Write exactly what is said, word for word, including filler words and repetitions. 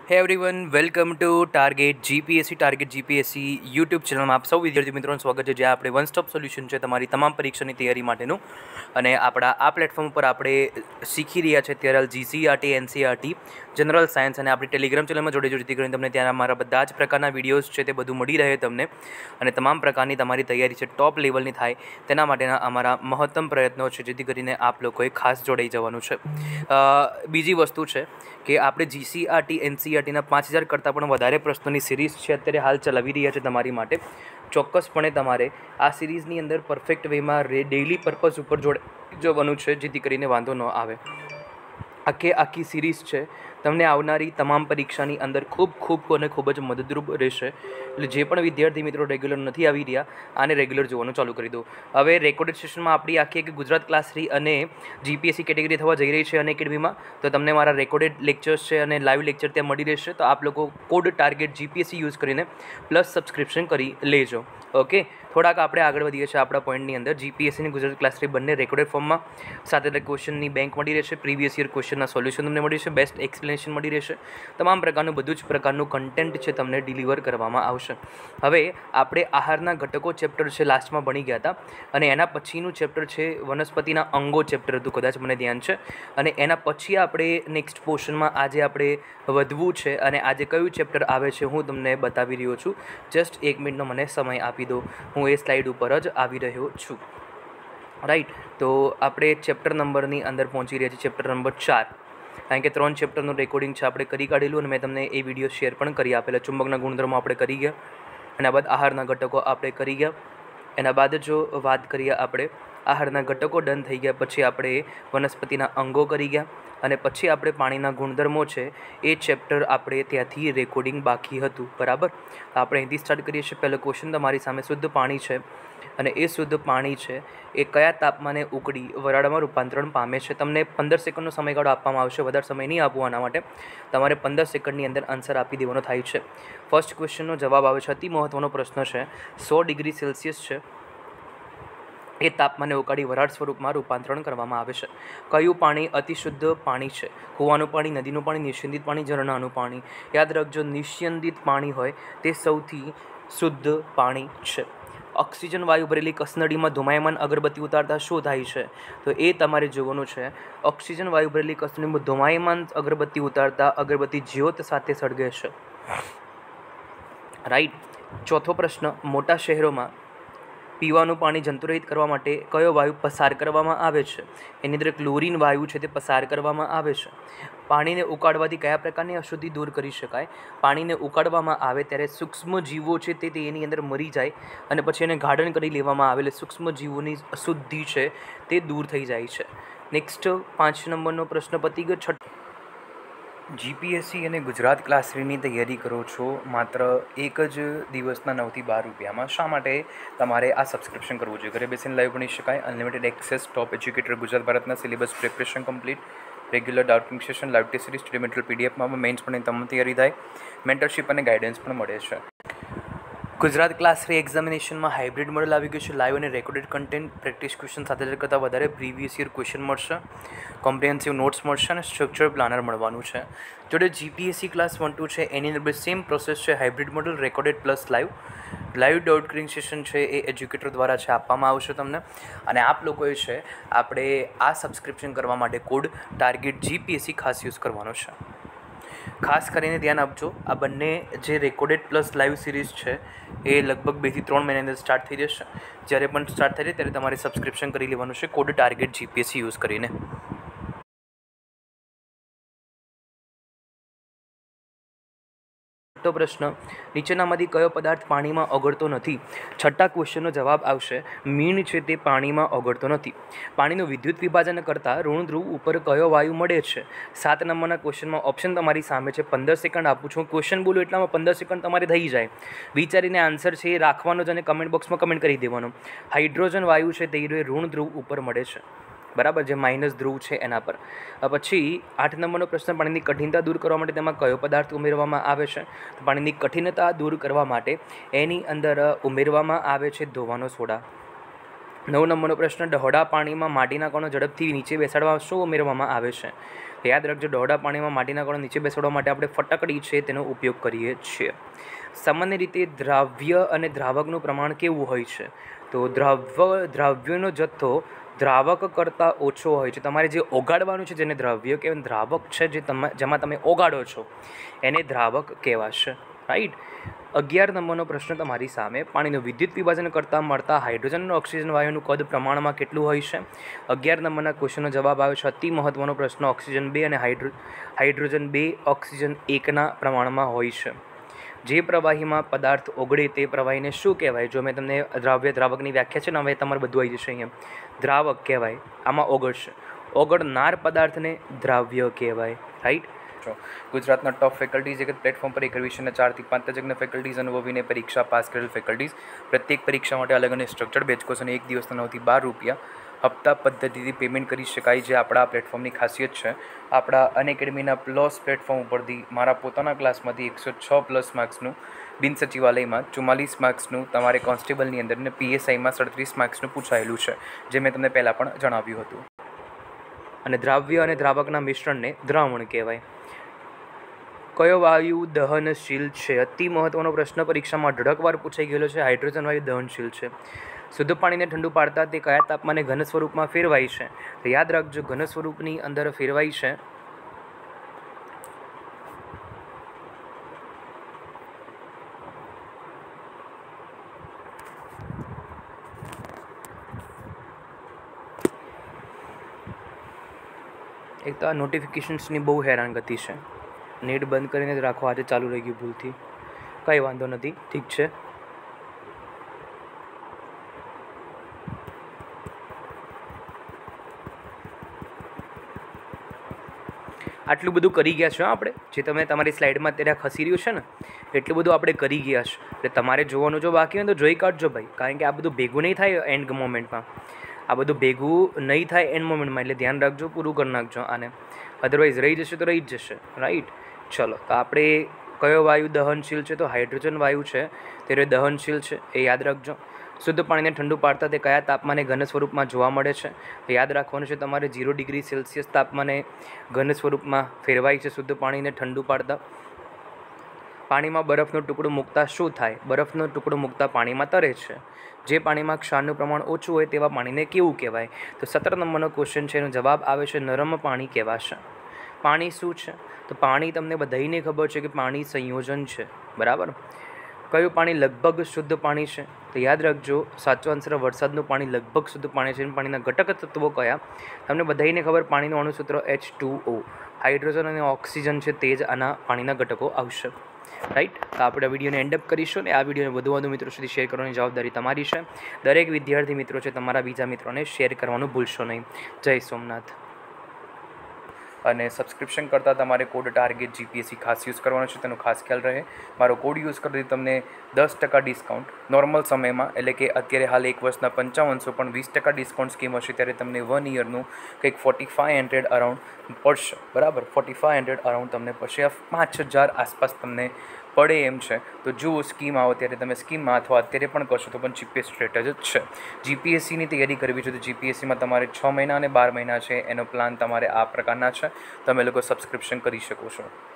હે everyone, welcome to Target GPSC Target GPSC YouTube ચેનલમાં આપ સૌ વિદ્યાર્થી મિત્રોનું સ્વાગત છે, જ્યાં આપણે વન સ્ટોપ સોલ્યુશન છે તમારી તમામ પરીક્ષાની તૈયારી માટેનું. અને આપણા આ પ્લેટફોર્મ પર આપણે શીખી રહ્યા છે ત્યારે જીસીઆરટી, એનસીઆરટી, જનરલ સાયન્સ, અને આપણી ટેલિગ્રામ ચેનલમાં જોડે જેથી કરીને તમને ત્યાં મારા બધા જ પ્રકારના વિડીયોઝ છે તે બધું મળી રહે તમને, અને તમામ પ્રકારની તમારી તૈયારી છે ટોપ લેવલની થાય તેના માટેના અમારા મહત્તમ પ્રયત્નો છે, જેથી કરીને આપ લોકોએ ખાસ જોડાઈ જવાનું છે. બીજી વસ્તુ છે કે આપણે જીસીઆરટી, એનસીઆરટીના પાંચ હજાર કરતાં પણ વધારે પ્રશ્નોની સિરીઝ છે અત્યારે હાલ ચલાવી રહ્યા છે તમારી માટે. ચોક્કસપણે તમારે આ સિરીઝની અંદર પરફેક્ટ વેમાં ડેઇલી પર્પઝ ઉપર જોડે જવાનું છે, જેથી કરીને વાંધો ન આવે. આખે આખી સિરીઝ છે તમને આવનારી તમામ પરીક્ષાની અંદર ખૂબ ખૂબ અને ખૂબ જ મદદરૂપ રહેશે. એટલે જે પણ વિદ્યાર્થી મિત્રો રેગ્યુલર નથી આવી રહ્યા, આને રેગ્યુલર જોવાનું ચાલુ કરી દો. હવે રેકોર્ડેડ સેશનમાં આપણી આખી એક ગુજરાત ક્લાસ થ્રી અને જીપીએસસી કેટેગરી થવા જઈ રહી છે અને એકેડમીમાં, તો તમને મારા રેકોર્ડેડ લેક્ચર્સ છે અને લાઈવ લેક્ચર ત્યાં મળી રહેશે. તો આપ લોકો કોડ ટાર્ગેટ જીપીએસસી યુઝ કરીને પ્લસ સબસ્ક્રિપ્શન કરી લેજો. ઓકે, થોડાક આપણે આગળ વધીએ છીએ આપણા પોઈન્ટની અંદર. જીપીએસસીની ગુજરાત ક્લાસ થ્રી બંને રેકોર્ડેડ ફોર્મમાં, સાથે સાથે ક્વેશ્ચનની બેંક મળી રહેશે, પ્રીવિયસ યર ક્વેશ્ચનના સોલ્યુશન તમને મળી રહેશે, બેસ્ટ એક્સપ્લેનેશન મળી રહેશે, તમામ પ્રકારનું બધું જ પ્રકારનું કન્ટેન્ટ છે તમને ડિલિવર કરવામાં આવશે. હવે આપણે આહારના ઘટકો ચેપ્ટર છે લાસ્ટમાં ભણી ગયા હતા, અને એના પછીનું ચેપ્ટર છે વનસ્પતિના અંગો ચેપ્ટર હતું, કદાચ મને ધ્યાન છે. અને એના પછી આપણે નેક્સ્ટ પોર્શનમાં આજે આપણે વધવું છે, અને આજે કયું ચેપ્ટર આવે છે હું તમને બતાવી રહ્યો છું. જસ્ટ એક મિનિટનો મને સમય આપી દો, હું એ સ્લાઇડ ઉપર જ આવી રહ્યો છું. રાઈટ, તો આપણે ચેપ્ટર નંબરની અંદર પહોંચી રહ્યા છીએ, ચેપ્ટર નંબર ચાર. કારણ કે ત્રણ ચેપ્ટરનું રેકોર્ડિંગ છે આપણે કરી કાઢેલું, અને મેં તમને એ વિડીયો શેર પણ કરી આપેલા. ચુંબકના ગુણધર્મો આપણે કરી ગયા, એના બાદ આહારના ઘટકો આપણે કરી ગયા. એના બાદ જો વાત કરીએ આપણે આહારના ઘટકો ડન થઈ ગયા પછી આપણે વનસ્પતિના અંગો કરી ગયા, અને પછી આપણે પાણીના ગુણધર્મો છે એ ચેપ્ટર આપણે ત્યાંથી રેકોર્ડિંગ બાકી હતું. બરાબર, આપણે અહીંથી સ્ટાર્ટ કરીએ છીએ. પહેલો ક્વેશ્ચન તમારી સામે, શુદ્ધ પાણી છે અને એ શુદ્ધ પાણી છે એ કયા તાપમાને ઉકળી વરાળમાં રૂપાંતરણ પામે છે? તમને પંદર સેકન્ડનો સમયગાળો આપવામાં આવશે, વધારે સમય નહીં આપવો આના માટે. તમારે પંદર સેકન્ડની અંદર આન્સર આપી દેવાનો થાય છે. ફર્સ્ટ ક્વેશ્ચનનો જવાબ આવે છે, અતિ મહત્ત્વનો પ્રશ્ન છે. સો ડિગ્રી સેલ્સિયસ છે એ તાપમાને ઉકાળી વરાળ સ્વરૂપમાં રૂપાંતરણ કરવામાં આવે છે. કયું પાણી અતિ શુદ્ધ પાણી છે? કૂવાનું પાણી, નદીનું પાણી, નિસ્યંદિત પાણી, ઝરણાનું પાણી? યાદ રાખજો, નિસ્યંદિત પાણી હોય તે સૌથી શુદ્ધ પાણી છે. ઓક્સિજન વાયુ ભરેલી કસનળીમાં ધુમાયમાન અગરબત્તી ઉતારતા શું થાય છે? તો એ તમારે જોવાનું છે. ઓક્સિજન વાયુ ભરેલી કસનળીમાં ધુમાયમાન અગરબત્તી ઉતારતા અગરબત્તી જ્યોત સાથે સળગે છે. રાઈટ. ચોથો પ્રશ્ન, મોટા શહેરોમાં પીવાનું પાણી જંતુરહિત કરવા માટે કયો વાયુ પસાર કરવામાં આવે છે? એની અંદર ક્લોરીન વાયુ છે તે પસાર કરવામાં આવે છે. પાણીને ઉકાળવાથી કયા પ્રકારની અશુદ્ધિ દૂર કરી શકાય? પાણીને ઉકાળવામાં આવે ત્યારે સૂક્ષ્મ જીવો છે તે તેની અંદર મરી જાય, અને પછી એને ગાર્ડન કરી લેવામાં આવે, એટલે સૂક્ષ્મ જીવોની અશુદ્ધિ છે તે દૂર થઈ જાય છે. નેક્સ્ટ પાંચ નંબરનો પ્રશ્ન પતી ગયો. છઠ્ઠો, જીપીએસસી અને ગુજરાત ક્લાસ થ્રીની તૈયારી કરો છો માત્ર એક જ દિવસના નવથી બાર રૂપિયામાં. શા માટે તમારે આ સબસ્ક્રિપ્શન કરવું જોઈએ? ઘરે બેસીને લાઈવ ભણી શકાય, unlimited access, top educator Gujarat ભારતના syllabus preparation complete, regular doubting session, live test series, study material પીડીએફમાં મેન્સ પણ તમામ તૈયારી થાય, મેન્ટરશીપ અને ગાઈડન્સ પણ મળે છે. ગુજરાત ક્લાસ થ્રી એક્ઝામિનેશનમાં હાઇબ્રિડ મોડલ આવી ગયું છે. લાઈવ અને રેકોર્ડેડ કન્ટેન્ટ, પ્રેક્ટિસ ક્વેશ્ચન સાથે કરતાં વધારે પ્રીવિયસ યર ક્વેશ્ચન મળશે, કોમ્પ્રિહેન્સિવ નોટ્સ મળશે, અને સ્ટ્રક્ચર પ્લાનર મળવાનું છે. જોડે જીપીએસસી ક્લાસ વન ટુ છે એની અંદર સેમ પ્રોસેસ છે, hybrid model, recorded plus live. Live doubting session છે એ એજ્યુકેટર દ્વારા છે આપવામાં આવશે તમને, અને આપ લોકોએ છે આપણે આ સબસ્ક્રિપ્શન કરવા માટે કોડ ટાર્ગેટ જીપીએસસી ખાસ યુઝ કરવાનો છે. ખાસ કરીને ધ્યાન આપજો, આ બંને જે રેકોર્ડેડ પ્લસ લાઈવ સિરીઝ છે એ લગભગ બેથી ત્રણ મહિના અંદર સ્ટાર્ટ થઈ જશે. જ્યારે પણ સ્ટાર્ટ થઈ જાય ત્યારે તમારે સબસ્ક્રિપ્શન કરી લેવાનું છે કોડ ટાર્ગેટ જીપીએસસી યુઝ કરીને. છઠ્ઠો પ્રશ્ન, નીચેનામાંથી કયો પદાર્થ પાણીમાં ઓગળતો નથી? છઠ્ઠા ક્વેશ્ચનનો જવાબ આવશે, મીણ છે તે પાણીમાં ઓગળતો નથી. પાણીનું વિદ્યુત વિભાજન કરતાં ઋણ ધ્રુવ ઉપર કયો વાયુ મળે છે? સાત નંબરના ક્વેશ્ચનમાં ઓપ્શન તમારી સામે છે. પંદર સેકન્ડ આપું છું, ક્વેશ્ચન બોલું એટલામાં પંદર સેકન્ડ તમારે થઈ જાય. વિચારીને આન્સર છે એ રાખવાનો જ, અને કમેન્ટ બોક્સમાં કમેન્ટ કરી દેવાનો. હાઇડ્રોજન વાયુ છે તે ઋણ ધ્રુવ ઉપર મળે છે. બરાબર, જે માઇનસ ધ્રુવ છે એના પર. પછી આઠ નંબરનો પ્રશ્ન, પાણીની કઠિનતા દૂર કરવા માટે તેમાં કયો પદાર્થ ઉમેરવામાં આવે છે? તો પાણીની કઠિનતા દૂર કરવા માટે એની અંદર ઉમેરવામાં આવે છે ધોવાનો સોડા. નવ નંબરનો પ્રશ્ન, ડહોળા પાણીમાં માટીના કણો ઝડપથી નીચે બેસાડવા શું ઉમેરવામાં આવે છે? યાદ રાખજો, ડહોળા પાણીમાં માટીના કણો નીચે બેસાડવા માટે આપણે ફટકડી છે તેનો ઉપયોગ કરીએ છીએ. સામાન્ય રીતે દ્રાવ્ય અને દ્રાવકનું પ્રમાણ કેવું હોય છે? તો દ્રાવ્ય દ્રાવ્યનો જથ્થો દ્રાવક કરતાં ઓછો હોય છે. તમારે જે ઓગાળવાનું છે જેને દ્રાવ્ય કહેવાય, દ્રાવક છે જે તમે જેમાં તમે ઓગાળો છો એને દ્રાવક કહેવાશે. રાઈટ. અગિયાર નંબરનો પ્રશ્ન તમારી સામે. પાણીનું વિદ્યુત વિભાજન કરતાં મળતા હાઇડ્રોજન અને ઓક્સિજન વાયુનું કદ પ્રમાણમાં કેટલું હોય છે? અગિયાર નંબરના ક્વેશ્ચનનો જવાબ આવે છે અતિ મહત્ત્વનો પ્રશ્ન. ઓક્સિજન બે અને હાઇડ્રો હાઇડ્રોજન બે ઓક્સિજન એકના પ્રમાણમાં હોય છે. જે પ્રવાહીમાં પદાર્થ ઓગળે તે પ્રવાહીને શું કહેવાય? જો મેં તમને દ્રાવ્ય દ્રાવકની વ્યાખ્યા છે ને, હવે તમારે બધું આવી જશે અહીંયા. દ્રાવક કહેવાય, આમાં ઓગળશે. ઓગળનાર પદાર્થને દ્રાવ્ય કહેવાય. રાઈટ. ગુજરાતના ટોપ ફેકલ્ટીઝ એક પ્લેટફોર્મ પર એક વિષયના ચારથી પાંચ તજજ્ઞ ફેકલ્ટીઝ અનુભવીને પરીક્ષા પાસ કરેલ ફેકલ્ટીઝ. પ્રત્યેક પરીક્ષા માટે અલગ અને સ્ટ્રક્ચર્ડ બેચ કોર્સ અને એક દિવસના નવથી બાર રૂપિયા હપ્તા પદ્ધતિથી પેમેન્ટ કરી શકાય, જે આપણા પ્લેટફોર્મની ખાસિયત છે. આપણા અનએકેડમીના પ્લસ પ્લેટફોર્મ ઉપરથી મારા પોતાના ક્લાસમાંથી એકસો છ પ્લસ માર્ક્સનું બિન સચિવાલયમાં, ચુમ્માલીસ માર્ક્સનું તમારે કોન્સ્ટેબલની અંદર ને પીએસઆઈમાં સડત્રીસ માર્ક્સનું પૂછાયેલું છે, જે મેં તમને પહેલાં પણ જણાવ્યું હતું. અને દ્રાવ્ય અને દ્રાવકના મિશ્રણને દ્રાવણ કહેવાય. કયો વાયુ દહનશીલ છે? અતિ મહત્ત્વનો પ્રશ્ન પરીક્ષામાં અઢળકવાર પૂછાઈ ગયેલો છે. હાઇડ્રોજન વાયુ દહનશીલ છે. શુદ્ધ પાણીને ઠંડુ પાડતા તે કયા તાપમાને ઘન સ્વરૂપમાં ફેરવાય છે? તો યાદ રાખજો, ઘન સ્વરૂપની અંદર ફેરવાય છે એક તો આ નોટિફિકેશન્સની બહુ હેરાનગતિ છે. નેટ બંધ કરીને જ રાખો, આજે ચાલુ રહી ગયું ભૂલથી. કંઈ વાંધો નથી, ઠીક છે. આટલું બધું કરી ગયા છે આપણે, જે તમે તમારી સ્લાઇડમાં અત્યારે ખસી રહ્યું છે ને, એટલું બધું આપણે કરી ગયા છે. એટલે તમારે જોવાનું જો બાકી હોય તો જોઈ કાઢજો ભાઈ, કારણ કે આ બધું ભેગું નહીં થાય એન્ડ મોમેન્ટમાં. આ બધું ભેગું નહીં થાય એન્ડ મોમેન્ટમાં, એટલે ધ્યાન રાખજો, પૂરું કરી નાખજો આને. અધરવાઇઝ રહી જશે તો રહી જ જશે. રાઈટ. ચલો, તો આપણે કયો વાયુ દહનશીલ છે? તો હાઇડ્રોજન વાયુ છે તે દહનશીલ છે, એ યાદ રાખજો. શુદ્ધ પાણીને ઠંડુ પાડતા તે કયા તાપમાને ઘન સ્વરૂપમાં જોવા મળે છે? તો યાદ રાખવાનું છે તમારે ઝીરો ડિગ્રી સેલ્સિયસ તાપમાને ઘન સ્વરૂપમાં ફેરવાય છે શુદ્ધ પાણીને ઠંડુ પાડતા. પાણીમાં બરફનો ટુકડો મૂકતા શું થાય? બરફનો ટુકડો મૂકતા પાણીમાં તરે છે. જે પાણીમાં ક્ષારનું પ્રમાણ ઓછું હોય તેવા પાણીને કેવું કહેવાય? તો સત્તર નંબરનો ક્વેશ્ચન છે, એનો જવાબ આવે છે નરમ પાણી કહેવાશે. પાણી શું છે? તો પાણી તમને બધાઈને ખબર છે કે પાણી સંયોજન છે, બરાબર. કયું પાણી લગભગ શુદ્ધ પાણી છે? તો યાદ રાખજો, સાચો આન્સર વરસાદનું પાણી લગભગ શુદ્ધ પાણી છે. પાણીના ઘટક તત્વો કયા? તમને બધાઈને ખબર, પાણીનું અણુસૂત્ર એચ ટુ ઓ. હાઇડ્રોજન અને ઓક્સિજન છે તે જ આના પાણીના ઘટકો આવશે. રાઈટ. તો આપણે વિડીયોને એન્ડઅપ કરીશું ને આ વિડીયોને વધુ વધુ મિત્રો સુધી શેર કરવાની જવાબદારી તમારી છે. દરેક વિદ્યાર્થી મિત્રો છે તમારા બીજા મિત્રોને શેર કરવાનું ભૂલશો નહીં. જય સોમનાથ. અને સબસ્ક્રિપ્શન કરતાં તમારે કોડ ટાર્ગેટ જીપીએસસી ખાસ યુઝ કરવાનો છે, તેનો ખાસ ખ્યાલ રહે. મારો કોડ યુઝ કરવાથી તમને દસ ટકા ડિસ્કાઉન્ટ નોર્મલ સમયમાં, એટલે કે અત્યારે હાલ એક વર્ષના પંચાવનસો પણ વીસ ટકા ડિસ્કાઉન્ટ સ્કીમ હશે, ત્યારે તમને વન યરનું કંઈક ફોર્ટી ફાઇવ હંડ્રેડ અરાઉન્ડ પડશે, બરાબર. ફોર્ટી ફાઇવ હંડ્રેડ અરાઉન્ડ તમને પડશે, પાંચ હજાર આસપાસ તમને પડે એમ છે. તો જુઓ, સ્કીમ આવો ત્યારે તમે સ્કીમમાં અથવા અત્યારે પણ કરશો તો પણ ચીપેસ્ટ રેટ જ છે. જીપીએસસીની તૈયારી કરવી છે તો જીપીએસસીમાં તમારે છ મહિના અને બાર મહિના છે, એનો પ્લાન તમારે આ પ્રકારના છે. તમે લોકો સબસ્ક્રિપ્શન કરી શકો છો.